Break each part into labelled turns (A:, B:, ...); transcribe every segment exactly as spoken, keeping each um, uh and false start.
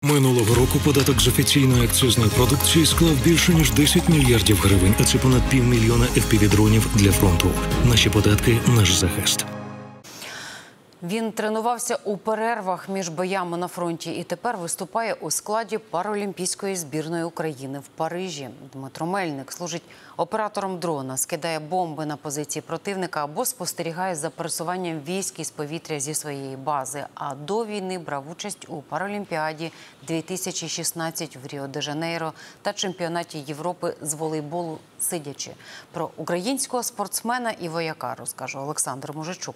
A: Минулого року податок з офіційної акцизної продукції склав більше ніж десять мільярдів гривень, а це понад півмільйона еф пі ві-дронів для фронту. Наші податки – наш захист.
B: Він тренувався у перервах між боями на фронті і тепер виступає у складі паралімпійської збірної України в Парижі. Дмитро Мельник служить оператором дрона, скидає бомби на позиції противника або спостерігає за пересуванням військ із повітря зі своєї бази. А до війни брав участь у Паралімпіаді дві тисячі шістнадцять в Ріо-де-Жанейро та чемпіонаті Європи з волейболу сидячи. Про українського спортсмена і вояка розкаже Олександр Мужичук.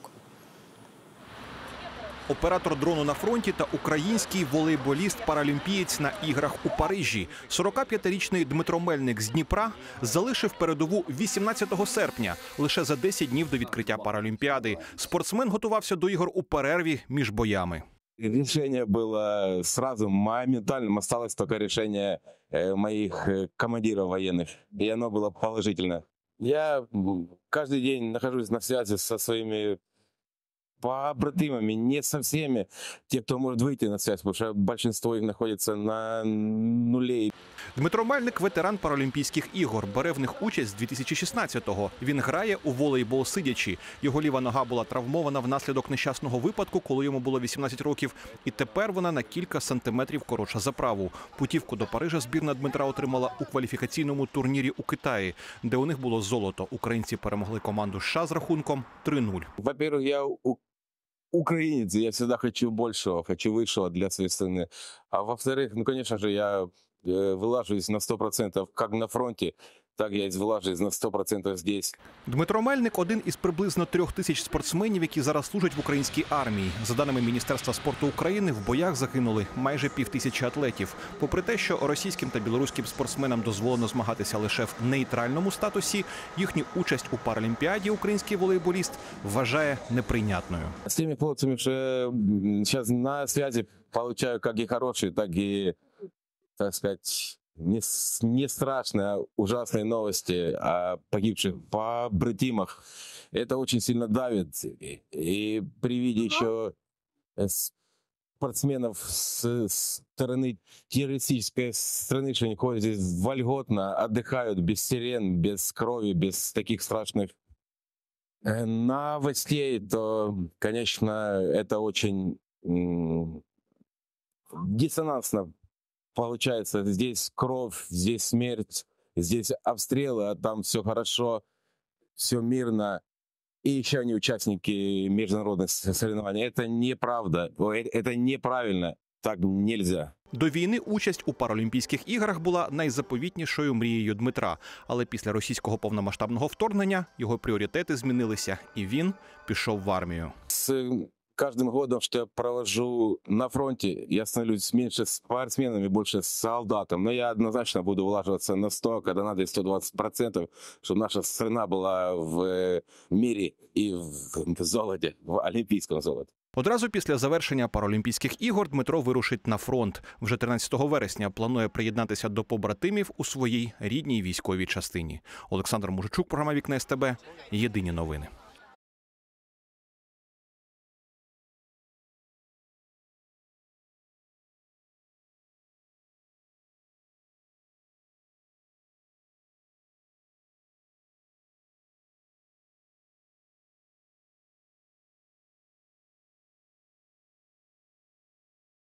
C: Оператор дрону на фронті та український волейболіст-паралімпієць на іграх у Парижі. сорокап'ятирічний Дмитро Мельник з Дніпра залишив передову вісімнадцятого серпня, лише за десять днів до відкриття Паралімпіади. Спортсмен готувався до ігор у перерві між боями.
D: Решение было сразу моментальным, осталось только решение моих командиров военных, и оно было положительно. Я каждый день нахожусь на связи со своими побратимами, не со всеми, те, кто может выйти на связь, потому что большинство их находится на нуле.
C: Дмитро Мельник – ветеран Паралімпійських ігор, бере в них участь з дві тисячі шістнадцятого. Він грає у волейбол сидячи. Його ліва нога була травмована внаслідок нещасного випадку, коли йому було вісімнадцять років. І тепер вона на кілька сантиметрів коротша за праву. Путівку до Парижа збірна Дмитра отримала у кваліфікаційному турнірі у Китаї, де у них було золото. Українці перемогли команду США з рахунком три нуль.
D: Во-первых, я украинец, я всегда хочу большего, хочу высшего для своей страны. А во-вторых, ну, конечно же, я вилажуюсь на сто процентов как на фронті, так я і вилажуюсь на сто процентів здесь.
C: Дмитро Мельник – один із приблизно трьох тисяч спортсменів, які зараз служать в українській армії. За даними Міністерства спорту України, в боях загинули майже півтисячі атлетів. Попри те, що російським та білоруським спортсменам дозволено змагатися лише в нейтральному статусі, їхню участь у Паралімпіаді український волейболіст вважає неприйнятною.
D: З тими хлопцями, що зараз на зв'язку, отримую як і хороші, так і, так сказать, не, не страшные, ужасные новости о погибших побратимах. Это очень сильно давит. И, и при виде еще спортсменов с стороны террористической страны, что они ходят здесь вольготно, отдыхают без сирен, без крови, без таких страшных новостей, то, конечно, это очень диссонансно. Получается, здесь кровь, здесь смерть, здесь обстрелы, а там все хорошо, все мирно. И еще они участники международных соревнований. Это неправда, это неправильно, так нельзя.
C: До війни участь у Паралімпійських іграх була найзаповітнішою мрією Дмитра. Але після російського повномасштабного вторгнення його пріоритети змінилися, і він пішов в армію.
D: Каждым годом, что я провожу на фронте, я становлюсь меньше спортсменом, больше солдатом. Но я однозначно буду влаживаться на сто, когда надо, и сто двадцать процентов, чтобы наша страна была в мире и в золоте, в олимпийском золоте.
C: Одразу після завершення Паралімпійських ігор Дмитро вирушить на фронт. Вже тринадцятого вересня планує приєднатися до побратимів у своїй рідній військовій частині. Олександр Мужичук, програма «Вікна ес те бе». Єдині новини.